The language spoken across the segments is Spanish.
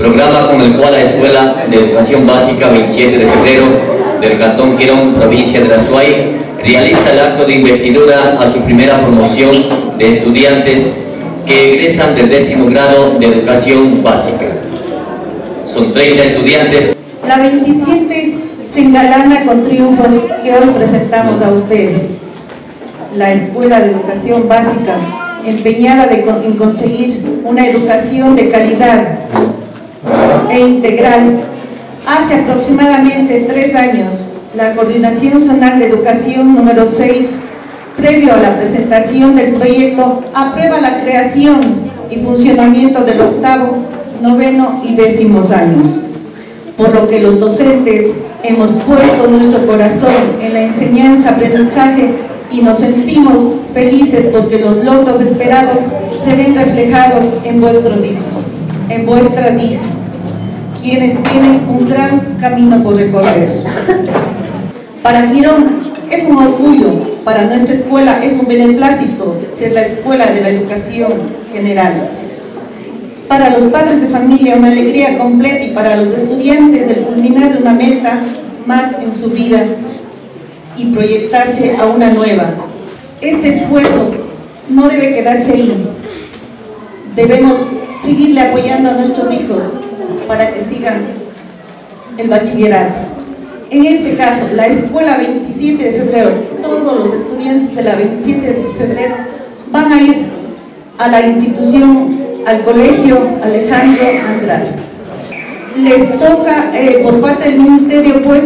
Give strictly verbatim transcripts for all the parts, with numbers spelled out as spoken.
programa con el cual la Escuela de Educación Básica veintisiete de febrero del Cantón Girón, provincia de Azuay, realiza el acto de investidura a su primera promoción de estudiantes que egresan del décimo grado de Educación Básica. Son treinta estudiantes. La veintisiete se engalana con triunfos que hoy presentamos a ustedes. La Escuela de Educación Básica, empeñada de, en conseguir una educación de calidad e integral. Hace aproximadamente tres años, la Coordinación Zonal de Educación número seis, previo a la presentación del proyecto, aprueba la creación y funcionamiento del octavo, noveno y décimos años, por lo que los docentes hemos puesto nuestro corazón en la enseñanza-aprendizaje y nos sentimos felices porque los logros esperados se ven reflejados en vuestros hijos, en vuestras hijas, quienes tienen un gran camino por recorrer. Para Girón es un orgullo, para nuestra escuela es un beneplácito ser la escuela de la educación general. Para los padres de familia una alegría completa y para los estudiantes el culminar de una meta más en su vida y proyectarse a una nueva. Este esfuerzo no debe quedarse ahí. Debemos seguirle apoyando a nuestros hijos para que sigan el bachillerato. En este caso, la Escuela veintisiete de febrero, todos los estudiantes de la veintisiete de febrero van a ir a la institución, al colegio Alejandro Andrade. Les toca, eh, por parte del ministerio, pues,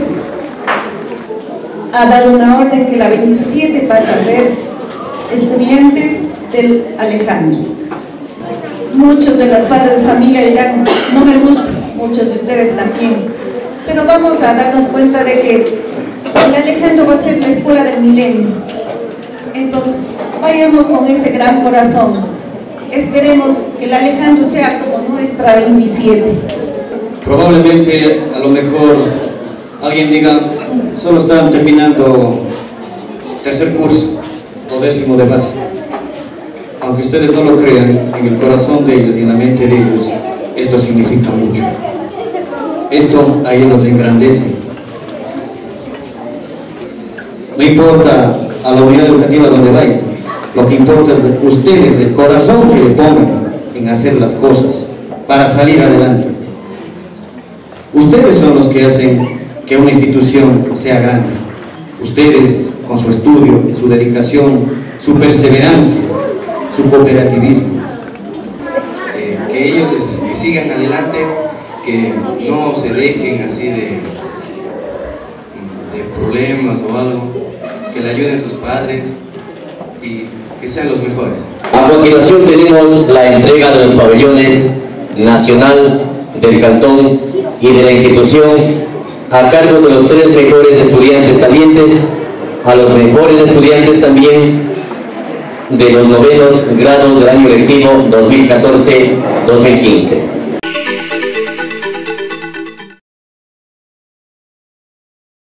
ha dado una orden que la veintisiete pasa a ser estudiantes del Alejandro. Muchos de los padres de familia dirán, no me gusta, muchos de ustedes también, pero vamos a darnos cuenta de que el Alejandro va a ser la escuela del milenio. Entonces, vayamos con ese gran corazón. Esperemos que el Alejandro sea como nuestra veintisiete. Probablemente, a lo mejor, alguien diga, solo están terminando tercer curso o décimo de base. Aunque ustedes no lo crean, en el corazón de ellos y en la mente de ellos, esto significa mucho. Esto a ellos los engrandece. No importa a la unidad educativa donde vayan, lo que importa es ustedes, el corazón que le pongan en hacer las cosas para salir adelante. Ustedes son los que hacen que una institución sea grande. Ustedes, con su estudio, su dedicación, su perseverancia, su cooperativismo. Eh, que ellos que sigan adelante, que no se dejen así de, de problemas o algo, que le ayuden sus padres y que sean los mejores. A continuación tenemos la entrega de los pabellones nacional del cantón y de la institución a cargo de los tres mejores estudiantes salientes, a los mejores estudiantes también de los novenos grados del año lectivo dos mil catorce dos mil quince.